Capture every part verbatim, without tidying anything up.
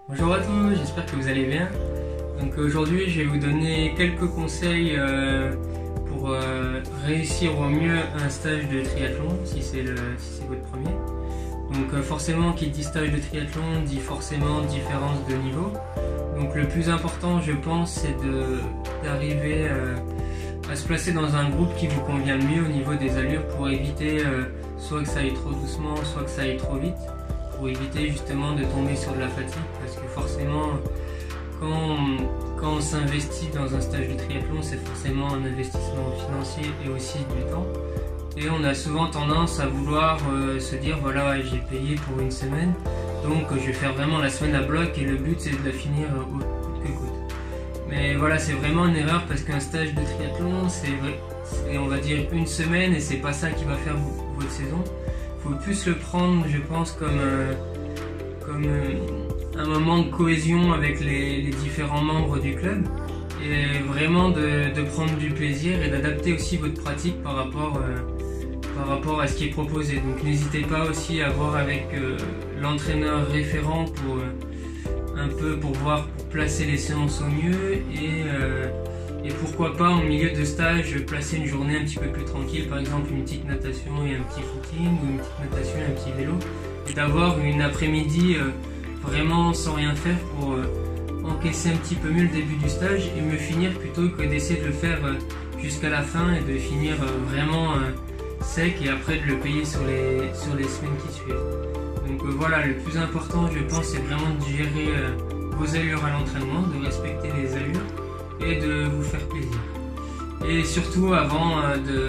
Bonjour à tous, j'espère que vous allez bien. Donc aujourd'hui je vais vous donner quelques conseils euh, pour euh, réussir au mieux un stage de triathlon si c'est le, si c'est votre premier. Donc euh, forcément qui dit stage de triathlon dit forcément différence de niveau. Donc le plus important je pense c'est d'arriver euh, à se placer dans un groupe qui vous convient le mieux au niveau des allures pour éviter euh, soit que ça aille trop doucement, soit que ça aille trop vite. Pour éviter justement de tomber sur de la fatigue, parce que forcément quand on, quand on s'investit dans un stage de triathlon, c'est forcément un investissement financier et aussi du temps, et on a souvent tendance à vouloir euh, se dire voilà, j'ai payé pour une semaine, donc je vais faire vraiment la semaine à bloc et le but c'est de la finir au coûte que coûte. Mais voilà, c'est vraiment une erreur, parce qu'un stage de triathlon c'est on va dire une semaine et c'est pas ça qui va faire votre saison. Il faut plus le prendre, je pense, comme, euh, comme euh, un moment de cohésion avec les, les différents membres du club, et vraiment de, de prendre du plaisir et d'adapter aussi votre pratique par rapport, euh, par rapport à ce qui est proposé. Donc n'hésitez pas aussi à voir avec euh, l'entraîneur référent pour euh, un peu pour voir, pour placer les séances au mieux, et euh, Et pourquoi pas en milieu de stage placer une journée un petit peu plus tranquille, par exemple une petite natation et un petit footing, ou une petite natation et un petit vélo, et d'avoir une après-midi euh, vraiment sans rien faire pour euh, encaisser un petit peu mieux le début du stage et me finir, plutôt que d'essayer de le faire euh, jusqu'à la fin et de finir euh, vraiment euh, sec et après de le payer sur les, sur les semaines qui suivent. Donc euh, voilà, le plus important je pense c'est vraiment de gérer euh, vos allures à l'entraînement, de respecter les allures et de vous faire plaisir. Et surtout avant euh, de,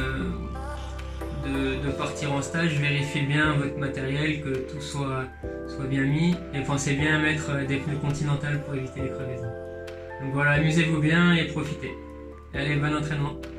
de, de partir en stage, vérifiez bien votre matériel, que tout soit, soit bien mis, et pensez bien à mettre des pneus Continental pour éviter les crevaisons. Donc voilà, amusez-vous bien et profitez. Allez, bon entraînement.